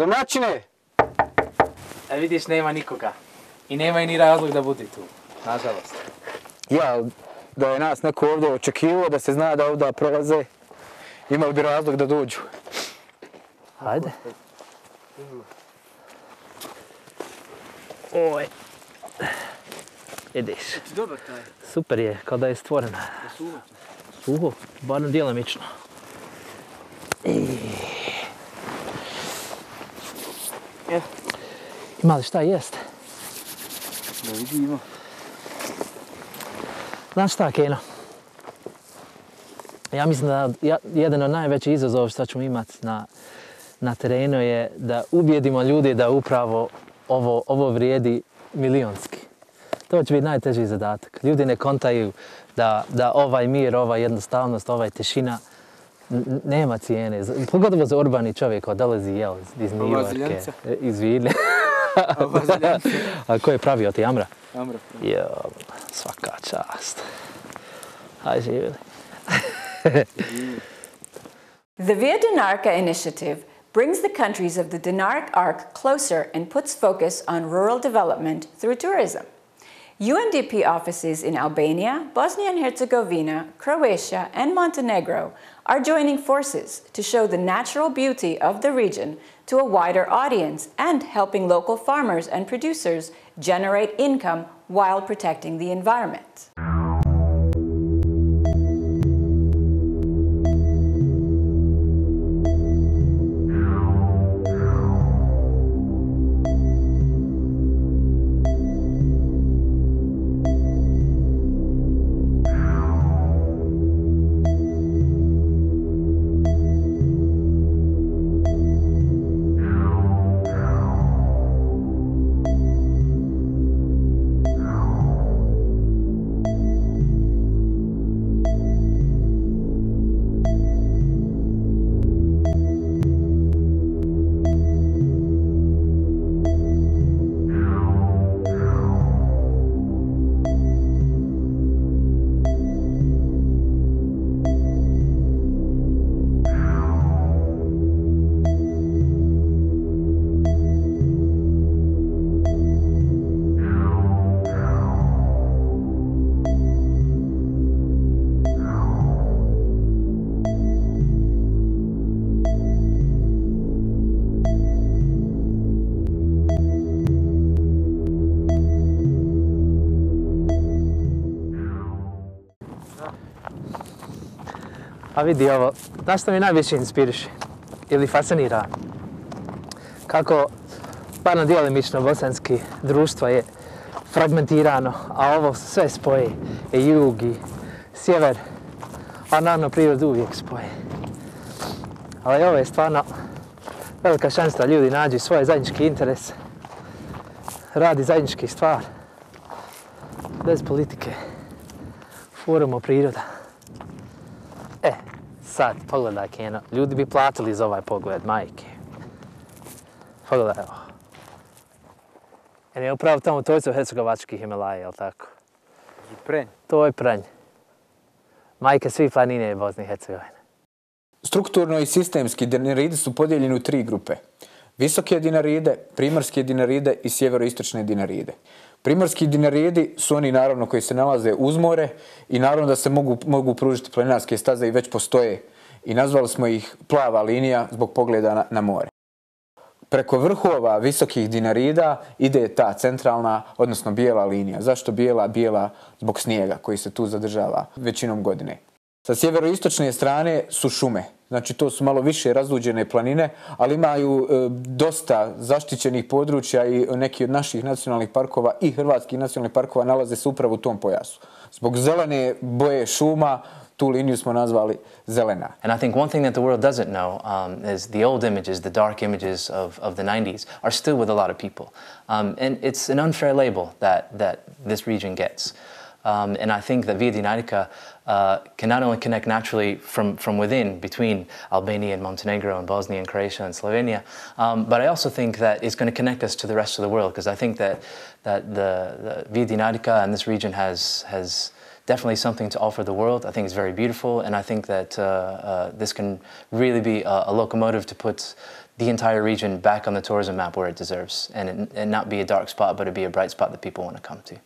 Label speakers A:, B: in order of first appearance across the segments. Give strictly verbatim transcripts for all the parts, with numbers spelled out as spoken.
A: Domaćine!
B: E vidiš, nema nikoga. I nema i ni razlog da budi tu, nažalost.
A: Ja, da je nas neko ovdje očekivao, da se zna da ovdje prolaze, imali bi razlog da dođu.
C: Hajde. Oj. Vidiš.
B: Dobar taj.
C: Super je, kao da je stvorena.
B: Suho.
C: Suho, barem djelomično. I... Ima li šta jest?
B: Da vidimo.
C: Znaš šta, Keno? Ja mislim da ja, jedan od najvećih izazova što ćemo imati na, na terenu je da ubijedimo ljude da upravo ovo, ovo vrijedi milionski. To će biti najteži zadatak. Ljudi ne kontaju da, da ovaj mir, ova jednostavnost, ovaj tišina nema cijene. Pogotovo za urbani čovjek koji dolazi jel, iz New Yorka, iz Vilje. A ko je pravio ti Amra?
B: Amra.
C: Jo, svaka čast. Hajde živjeli.
D: The Via Dinarica initiative brings the countries of the Dinaric Arc closer and puts focus on rural development through tourism. U N D P offices in Albania, Bosnia and Herzegovina, Croatia, and Montenegro are joining forces to show the natural beauty of the region to a wider audience and helping local farmers and producers generate income while protecting the environment.
C: A vidi ovo, znaš što mi najviše inspiriše ili fascinira? Kako, barno djelimično bosanski društvo je fragmentirano, a ovo sve spoje, i jug i sjever, a naravno prirodu uvijek spoje. Ali ovo je stvarno velika šansa da ljudi nađu svoje zajednički interes, radi zajednički stvar, bez politike, forum o priroda. E, sad, pogledaj, Keno, ljudi bi platili za ovaj pogled, majke. Pogledaj ovo. Jer je upravo tamo, to su hercegovački Himalaje, jel tako?
B: I prenj.
C: To je prenj. Majke svi planine Bosne i Hercegovine.
A: Strukturno i sistemski dinaridi su podijeljeni u tri grupe. Visoke dinaride, primorske dinaride i sjeveroistočne dinaride. Primorski dinaridi su oni naravno koji se nalaze uz more i naravno da se mogu, mogu pružiti planinarske staze i već postoje. I nazvali smo ih plava linija zbog pogleda na, na more. Preko vrhova visokih dinarida ide ta centralna, odnosno bijela linija. Zašto bijela? Bijela zbog snijega koji se tu zadržava većinom godine. Sa sjeveroistočne strane su šume. Znači to su malo više razluđene planine, ali imaju e, dosta zaštićenih područja i neki od naših nacionalnih parkova i hrvatskih nacionalnih parkova nalaze se upravo u tom pojasu. Zbog zelene boje šuma, tu liniju smo nazvali zelena.
E: And I think one thing that the world doesn't know um, is the old images, the dark images of, of the nineties are still with a lot of people. Um, and it's an unfair label that, that this region gets. Um, and I think that Via Dinarica uh, can not only connect naturally from, from within, between Albania and Montenegro and Bosnia and Croatia and Slovenia, um, but I also think that it's going to connect us to the rest of the world, because I think that, that the, the Via Dinarica and this region has, has definitely something to offer the world. I think it's very beautiful, and I think that uh, uh, this can really be a, a locomotive to put the entire region back on the tourism map where it deserves, and, it, and not be a dark spot, but to be a bright spot that people want to come to.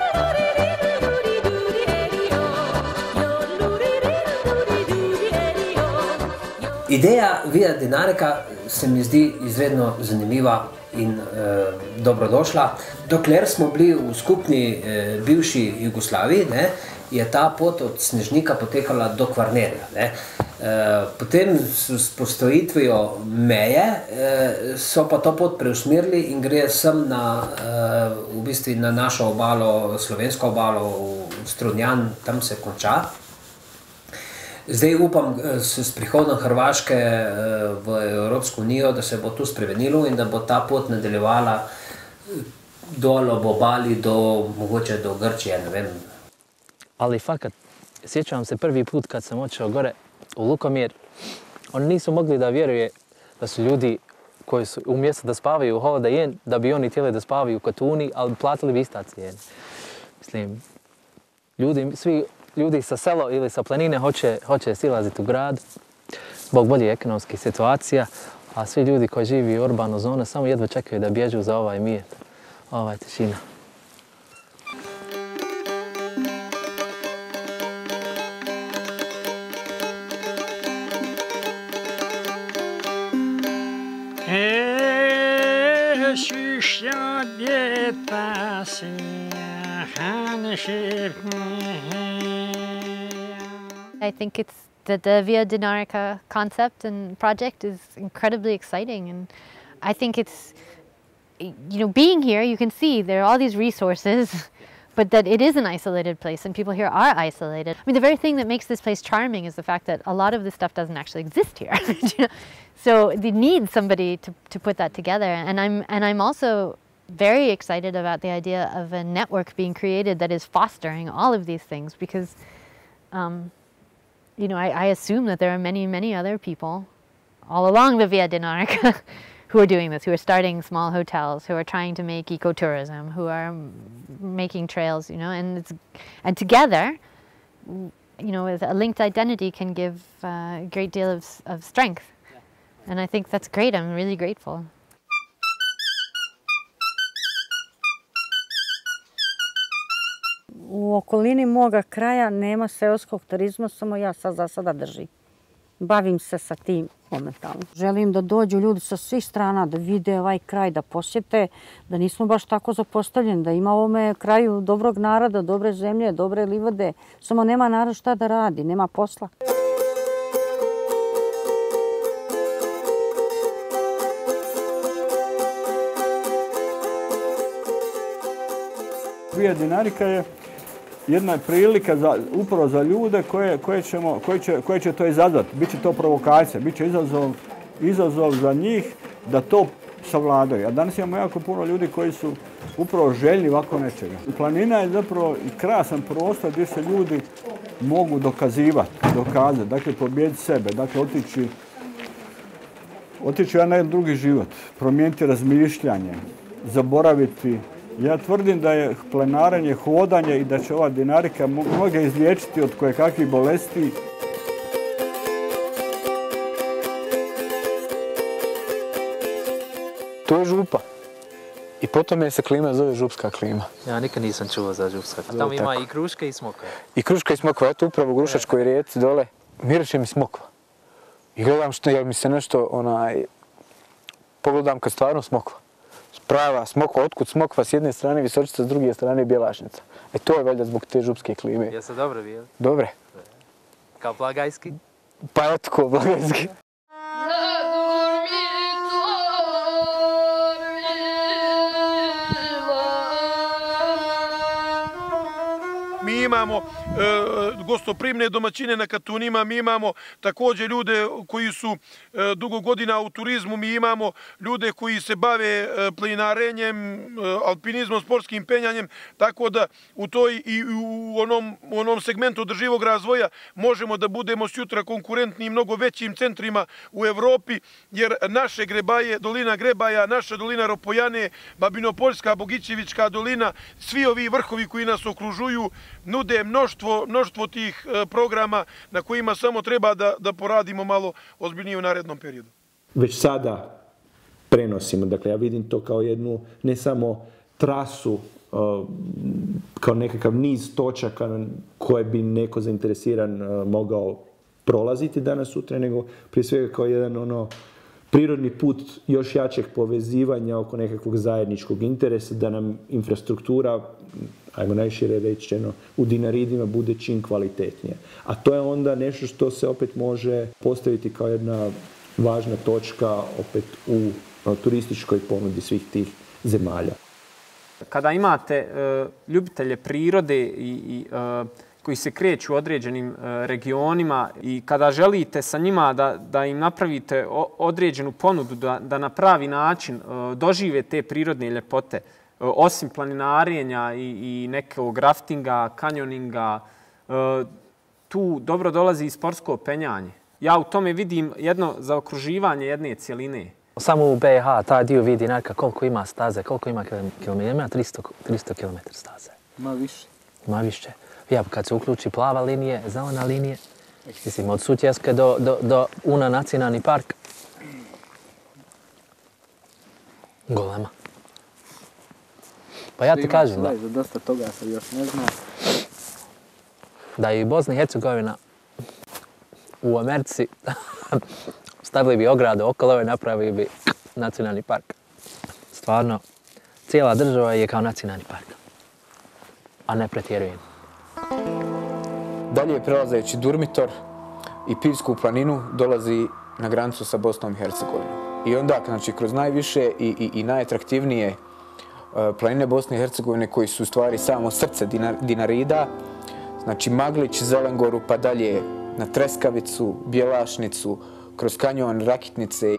F: Ideja Via Dinarica se mi zdi izredno zanimiva in e, dobrodošla. Dokler smo bili v skupni e, bivši Jugoslaviji, ne, je ta pot od Snežnika potekala do Kvarnerja. Ne. E, potem s postavitvijo meje e, so pa to pot preusmerili in gre sem na, e, v bistvu na našo obalo, slovensko obalo, v Strunjan, tam se konča. Zdaj upam s prihodom Hrvaške v Evropsko unijo, da se bo to spremenilo in da bo ta pot nadaljevala dol ob obali do, mogoče do Grčije, ne vem.
C: Ali fakat, sjećam se prvi put kad sam otišao gore u Lukomir, oni nisu mogli da vjeruje da su ljudi koji su umjesto da spavaju u Holiday Inn, da bi oni htjeli da spavaju u Katuni, ali platili bi ista cijena. Mislim, ljudi, svi ljudi sa selo ili sa planine hoće, hoće silaziti u grad zbog bolje ekonomskih situacija, a svi ljudi koji živi u urbano zone samo jedva čekaju da bježu za ovaj mir, ovaj tišina.
G: I think it's that the Via Dinarica concept and project is incredibly exciting, and I think it's, you know, being here you can see there are all these resources, but that it is an isolated place and people here are isolated. I mean, the very thing that makes this place charming is the fact that a lot of this stuff doesn't actually exist here. You know? So they need somebody to, to put that together, and I'm, and I'm also very excited about the idea of a network being created that is fostering all of these things, because um, you know, I, I assume that there are many, many other people all along the Via Dinarica who are doing this, who are starting small hotels, who are trying to make ecotourism, who are making trails, you know, and it's, and together, you know, with a linked identity can give uh, a great deal of, of strength. And I think that's great. I'm really grateful.
H: U okolini moga kraja nema seoskog turizma, samo ja sad za sada držim. Bavim se sa tim momentalno. Želim da dođu ljudi sa svih strana, da vide ovaj kraj, da posjete, da nismo baš tako zapostavljeni, da ima u ovome kraju dobrog naroda, dobre zemlje, dobre livade, samo nema narod šta da radi, nema posla.
I: Via Dinarica je jedna prilika za, upravo za ljude koje, koje, ćemo, koje, će, koje će to izazvati. Biće to provokacija, bit će izazov, izazov za njih da to savladaju. A danas imamo jako puno ljudi koji su upravo željni ovako nečega. Planina je zapravo i krasan prostor gdje se ljudi mogu dokazivati, dokazati, dakle pobijediti sebe, dakle otići, otići na jedan drugi život, promijeniti razmišljanje, zaboraviti. Ja tvrdim da je plenarenje, hodanje i da će ova Dinarica mnoge izliječiti od kojekakvih bolesti.
A: To je župa. I potom je se klima zove župska klima.
C: Ja nikad nisam čuo za župska. A tamo ima i kruške i smokva.
A: I kruška i smokva. Eto upravo u Grušačkoj rijeci dole miriše mi smokva. I gledam što, jel mi se nešto onaj... Pogledam kad stvarno smokva. Prava smokva, otkud smokva s jedne strane Visočica, s druge strane Bjelašnica. E to je valjda zbog te župske klime.
C: Jesu dobro bili?
A: Dobre.
C: Kao Blagajski?
A: Pa eto ko Blagajski.
J: Mi imamo e, gostoprimne domaćine na Katunima, mi imamo također ljude koji su e, dugo godina u turizmu, mi imamo ljude koji se bave e, planinarenjem, e, alpinizmom, sportskim penjanjem, tako da u toj i u onom, u onom segmentu održivog razvoja možemo da budemo sutra konkurentni mnogo većim centrima u Evropi, jer naše Grebaje, dolina Grebaja, naša dolina Ropojane, Babinopoljska, Bogićevićka dolina, svi ovi vrhovi koji nas okružuju, nude mnoštvo, mnoštvo tih e, programa na kojima samo treba da, da poradimo malo ozbiljnije u narednom periodu.
K: već sada prenosimo. Dakle, ja vidim to kao jednu, ne samo trasu, kao nekakav niz točaka koje bi neko zainteresiran mogao prolaziti danas sutra, nego prije svega kao jedan ono prirodni put još jačeg povezivanja oko nekakvog zajedničkog interesa, da nam infrastruktura, ajmo najšire rečeno, u Dinaridima bude čim kvalitetnije. A to je onda nešto što se opet može postaviti kao jedna važna točka opet u turističkoj ponudi svih tih zemalja.
L: Kada imate e, ljubitelje prirode i, i e, koji se kreću u određenim e, regionima i kada želite sa njima da, da im napravite o, određenu ponudu, da, da na pravi način e, dožive te prirodne ljepote, e, osim planinarenja i, i nekog raftinga, kanjoninga, e, tu dobro dolazi i sportsko penjanje. Ja u tome vidim jedno zaokruživanje jedne cjeline.
C: Samo u B iH taj dio vidi Dinarka koliko ima staze, koliko ima kilometra, ima tristo kilometara staze.
B: Ima više.
C: Ima više. Ja, kad se uključi plava linije, zelena linije, mislim, od Sutjeske do, do, do Una nacionalni park, golema. Pa ja ti kažem da...
B: Za dosta toga se još ne zna.
C: Da je i Bosna i Hercegovina u Americi stavili bi ogradu okolo i napravili bi nacionalni park. Stvarno, cijela država je kao nacionalni park. A ne pretjerujem.
A: Dalje prelazeći Durmitor i Pivsku planinu dolazi na granicu sa Bosnom i Hercegovinom. I onda, znači, kroz najviše i, i, i najatraktivnije uh, planine Bosne i Hercegovine, koji su u stvari samo srce Dinar, Dinarida, znači Maglić, Zelengoru, pa dalje na Treskavicu, Bjelašnicu, kroz kanjon Rakitnice.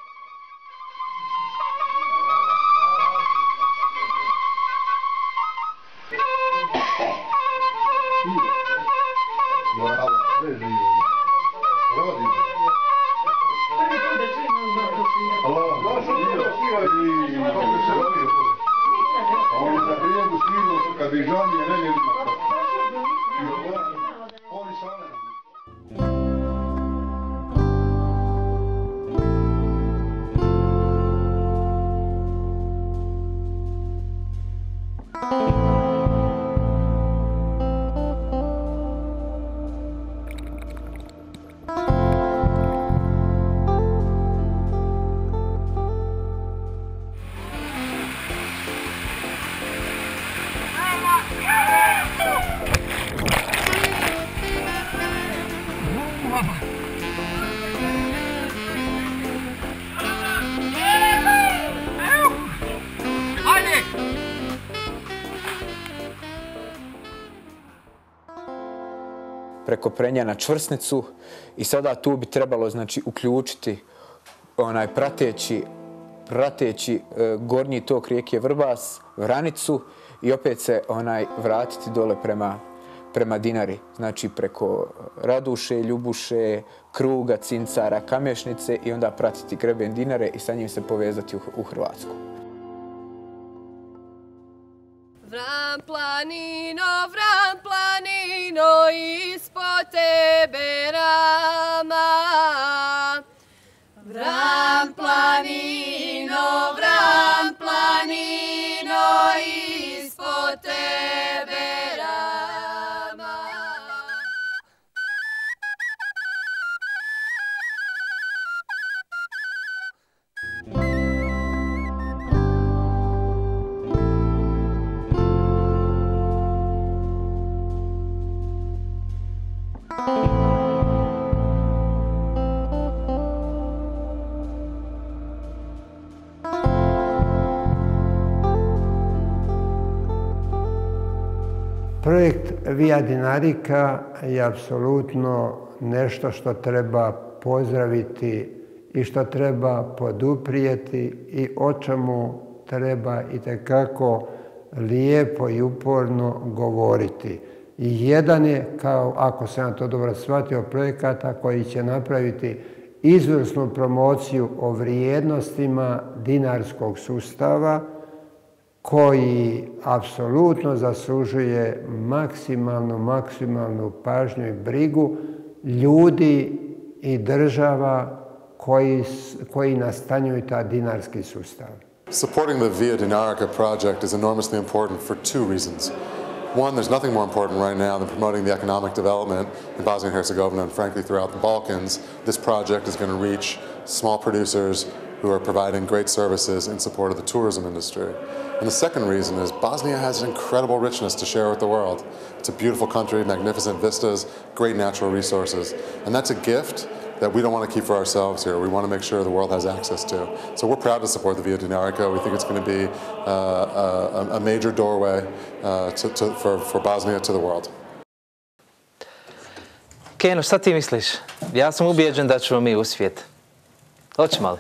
A: Preko Prenja na Čvrsnicu i sada tu bi trebalo, znači, uključiti onaj prateći, prateći e, gornji tok rijeke Vrbas, Vranicu i opet se onaj vratiti dole prema, prema Dinari. Znači preko Raduše, Ljubuše, Kruga, Cincara, Kamješnice i onda pratiti greben Dinare i sa njim se povezati u, u Hrvatsku.
M: Vran planino, vran planino, ispod tebe rama. Vran planino, vran planino, ispod tebe rama.
N: Projekt Via Dinarica je apsolutno nešto što treba pozdraviti i što treba poduprijeti i o čemu treba itekako lijepo i uporno govoriti. I jedan je, kao ako sam to dobro shvatio, projekata koji će napraviti izvrsnu promociju o vrijednostima dinarskog sustava, koji apsolutno zaslužuje maksimalnu, maksimalnu pažnju i brigu ljudi i država koji, koji nastanjuju ta dinarski sustav.
O: Supporting the Via Dinarica project is enormously important for two reasons. One, there's nothing more important right now than promoting the economic development in Bosnia and Herzegovina and frankly throughout the Balkans. This project is going to reach small producers who are providing great services in support of the tourism industry. And the second reason is Bosnia has an incredible richness to share with the world. It's a beautiful country, magnificent vistas, great natural resources. And that's a gift that we don't want to keep for ourselves here. We want to make sure the world has access to. So we're proud to support the Via Dinarica. We think it's going to be uh, a, a major doorway uh, to, to, for, for Bosnia to the world.
E: Keno, šta ti misliš? Ja sam ubijeđen da ćemo mi uspjeti. Hoćemo li?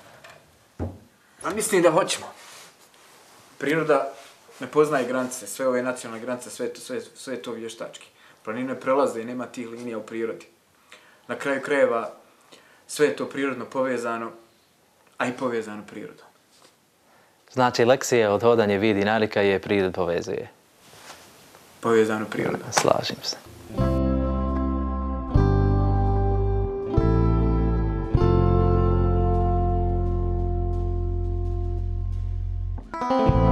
A: A mislim da hoćemo. Priroda ne poznaje granice, sve ove nacionalne granice, sve to, sve, sve to vještački. Planine prelaze i nema tih linija u prirodi. Na kraju krajeva sve je to prirodno povezano, a i povezano prirodom.
E: Znači, lekcija od hodanja Via Dinarica je prirod povezuje.
A: Povezano prirodom.
E: Slažem se.
M: Thank you.